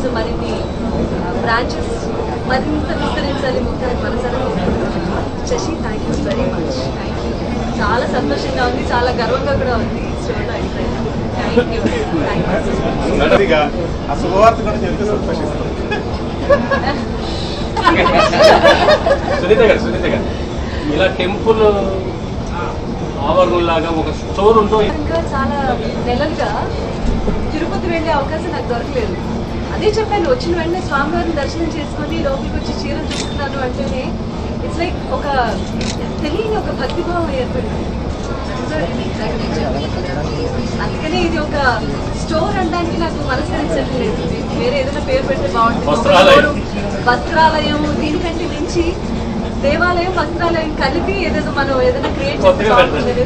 ఇంకా మరిన్ని బ్రాంచెస్ మరింత విస్తరించాలి మనసారా Shashi. Thank you very much. Thank you. చాలా సంతోషంగా ఉంది, చాలా గర్వంగా కూడా ఉంది. Thank you. సునీత గారు ఇలా టెంపుల్ ఆవరణలాగా ఒక స్టోర్ ఉంటుంది. ఇంకా చాలా నెలలుగా తిరుపతి వెళ్ళే అవకాశం నాకు దొరకలేదు. అదే చెప్పాను, వచ్చిన వెంటనే స్వామివారిని దర్శనం చేసుకొని లోపలికి వచ్చి చీరలు చూస్తున్నాను అంటేనే ఇట్స్ లైక్ ఒక తెలియని ఒక భక్తిభావం ఏర్పడింది. అందుకనే ఇది ఒక స్టోర్ అనడానికి నాకు మనస్కరించట్లేదు. వేరే ఏదైనా పేరు పెడితే బాగుంటుంది. వస్త్రాలయం దీనికంటే మించి దేవాలయం వస్త్రాలయం కలిపి ఏదైనా మనం ఏదైనా క్రియేట్ చేస్తే బాగుంటుంది.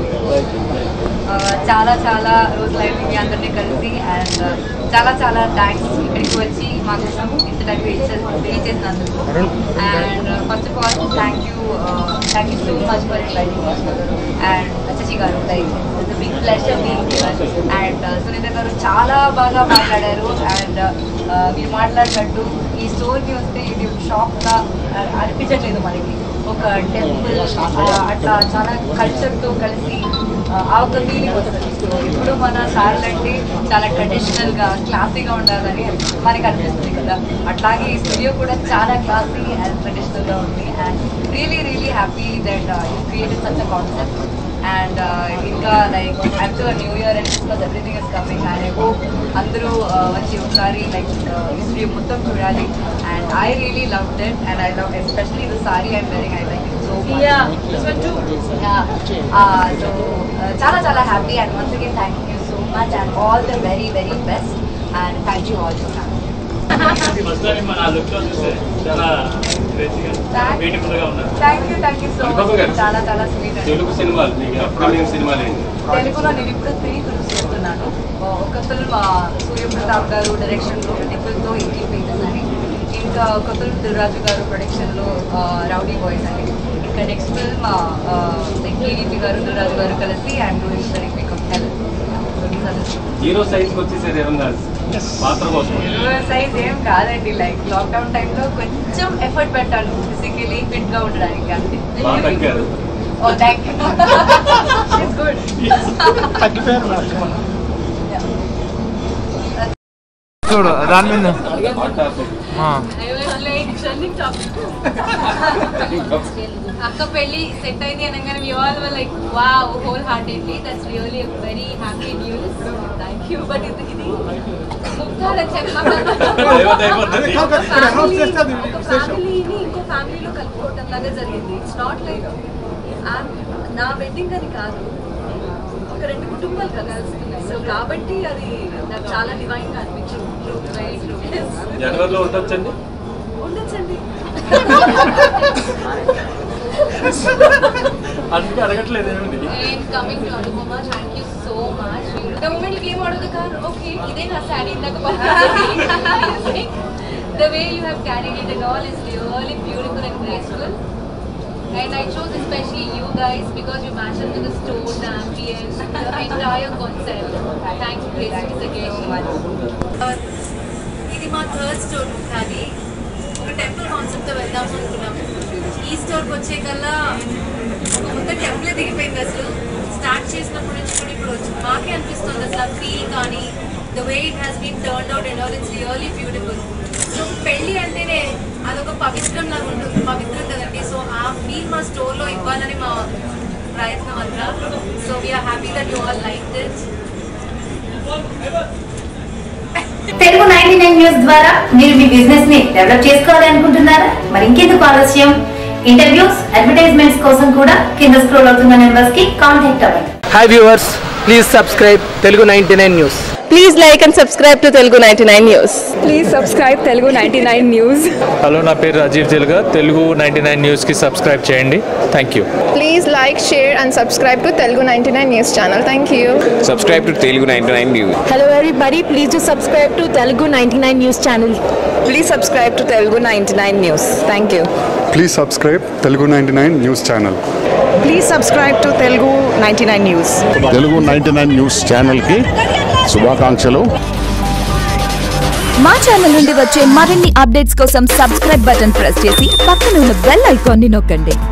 చాలా చాలా రోజులైంది మీ అందరినీ కలిసి. అండ్ చాలా చాలా థ్యాంక్స్ ఇక్కడికి వచ్చి మా కోసం ఇంత టైం వెయిట్ చేసినందుకు. And first of all thank you so much for inviting and Shashi garu. Like it's big pleasure being here. And Sunitha garu చాలా బాగా మాట్లాడారు. అండ్ మీరు మాట్లాడినట్టు ఈ స్టోర్కి వస్తే ఇది షాప్గా అనిపించట్లేదు మనకి. ఒక టెంపుల్ అట్లా చాలా కల్చర్తో కలిసి ఆ ఒక ఫీలింగ్ వస్తుంది. ఇప్పుడు మన సార్లు అంటే చాలా ట్రెడిషనల్గా క్లాసీగా ఉండాలని మనకి అనిపిస్తుంది కదా. అట్లాగే ఈ స్టూడియో కూడా చాలా క్లాసీ అండ్ ట్రెడిషనల్గా ఉంది. And really happy that you created such a concept. And ఇంకా like after new year and Christmas everything is coming. And I hope అందరూ వచ్చి ఒకసారి లైక్ ఈ స్టూడియో మొత్తం చూడాలి. And I really love that. And I love especially the sari I'm wearing. I like it so much. So చాలా చాలా happy. And once again thank you so much and all the very best. And thank you all for coming. Thank you so much. చాలా చాలా sweet. Telugu సినిమాలు తెలుగులో నేను ఇప్పుడు 3 films చేస్తున్నాను. ఒక ఫిల్మ్ సూర్యప్రతాప్ గారు డైరెక్షన్లో నిపుల్తో 18 పేజెస్ అని, ఇంకా ఒక ఫిల్మ్ దిల్రాజు గారు ప్రొడక్షన్లో రౌడీ బాయ్స్ అని, ఇంకా నెక్స్ట్ ఫిల్మ్ కేడీపీ గారు దిల్రాజు గారు కలిసి I'm doing very big of help. Hero size వచ్చేసేది ఏమన్నా పాత్ర కోసం సైజ్ ఏం కాదండి. లైక్ లాక్డౌన్ టైంలో కొంచెం ఎఫర్ట్ పెట్టాను ఫిజికలీ ఫిట్గా ఉండడానికి అంతే. Oh thank you. It's good. చూడు దాని మీద అక్క పెళ్లి సెట్ అయింది అనగానే we all were like wow wholeheartedly. That's really a very happy news. Thank you. But ఇది ముగ్గురు ఫ్యామిలీని ఇంకో ఫ్యామిలీలో కలుపుకోవటం లాగా జరిగింది. ఇట్స్ నాట్ లైక్ నా వెడ్డింగ్ అని కాదు, ఒక 2 కుటుంబాలు కలుస్తున్నాయి. సో కాబట్టి అది నాకు చాలా డివైన్ గా అనిపించింది. జనవరిలో ఉండొచ్చండి. అందుకే అడగట్లేదు. Coming to Anupama, thank you so much. The moment came out of the car, okay ఇదే నా శారీ ఇందాక the way you have carried it and all is really beautiful and graceful. And I chose especially you guys because you match up to the store, the ambience, the entire concept. Thanks Grace again so much. ఇది మా third store. అది ఒక temple కాన్సెప్ట్తో వెళ్దాము అనుకున్నాము. ఈ స్టోర్కి వచ్చే కల్లా మొత్తం టెంపులే దిగిపోయింది. అసలు స్టార్ట్ చేసినప్పటి నుంచి కూడా ఇప్పుడు మాకే అనిపిస్తుంది అసలు ఆ ఫీల్ కానీ the way it has been turned out and all it's really beautiful. So పెళ్ళి అంటేనే అదొక పవిత్రం లాగా ఉంటుంది, పవిత్రం కదండి. సో ఆ ఫీల్ మా స్టోర్లో ఇవ్వాలని మా ప్రయత్నం అంతా. So we're happy that you all like this. Telugu 99 news ద్వారా మీరు మీ బిజినెస్ ని డెవలప్ చేసుకోవాలనుకుంటున్నారా? మరి ఇంకెందుకు ఆలస్యం? ఇంటర్వ్యూస్, అడ్వర్టైజ్మెంట్స్ కోసం కూడా కింద స్క్రోల్ అవుతున్న నెంబర్స్ కి కాంటాక్ట్ అవ్వండి. Hi viewers, please subscribe Telugu 99 news. Please like and subscribe to Telugu 99 News. Please subscribe Telugu 99 News. హలో, నా పేరు రాజీవ్ తెలుగా. తెలుగు 99 న్యూస్కి సబ్స్క్రైబ్ చేయండి. Thank you. Please like, share and subscribe to Telugu 99 News channel. Thank you. Subscribe to Telugu 99 News. Hello everybody, please do subscribe to Telugu 99 News channel. Please subscribe to Telugu 99 News. Thank you. Please subscribe Telugu 99 News channel. Please subscribe to Telugu 99 News. Telugu 99 News channel ki శుభాకాంక్షలు. మా channel నుండి వచ్చే మరిన్ని updates కోసం subscribe button press చేసి పక్కన ఉన్న bell icon ని నొక్కండి.